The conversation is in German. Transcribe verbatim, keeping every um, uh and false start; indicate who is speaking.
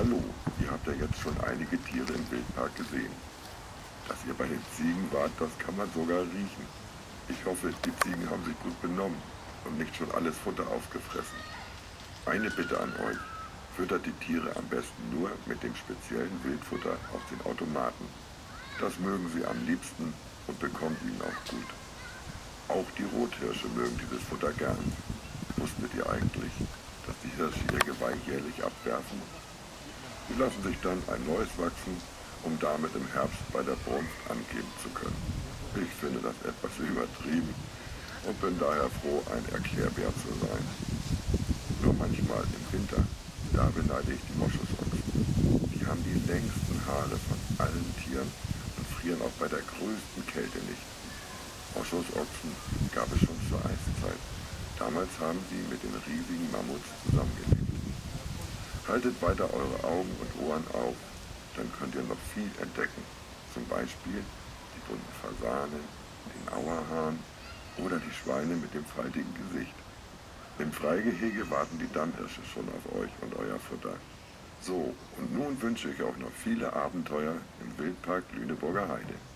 Speaker 1: Hallo, ihr habt ja jetzt schon einige Tiere im Wildpark gesehen. Dass ihr bei den Ziegen wart, das kann man sogar riechen. Ich hoffe, die Ziegen haben sich gut benommen und nicht schon alles Futter aufgefressen. Eine Bitte an euch, füttert die Tiere am besten nur mit dem speziellen Wildfutter aus den Automaten. Das mögen sie am liebsten und bekommt ihnen auch gut. Auch die Rothirsche mögen dieses Futter gern. Wusstet ihr eigentlich, dass die Hirsche ihr Geweih jährlich abwerfen? Sie lassen sich dann ein neues wachsen, um damit im Herbst bei der Brunft angeben zu können. Ich finde das etwas übertrieben und bin daher froh, ein Erklärbär zu sein. Nur manchmal im Winter, da beneide ich die Moschusochsen. Die haben die längsten Haare von allen Tieren und frieren auch bei der größten Kälte nicht. Moschusochsen gab es schon zur Eiszeit. Damals haben sie mit den riesigen Mammuts zusammengelebt. Haltet weiter eure Augen und Ohren auf, dann könnt ihr noch viel entdecken. Zum Beispiel die bunten Fasanen, den Auerhahn oder die Schweine mit dem faltigen Gesicht. Im Freigehege warten die Dammhirsche schon auf euch und euer Futter. So, und nun wünsche ich euch noch viele Abenteuer im Wildpark Lüneburger Heide.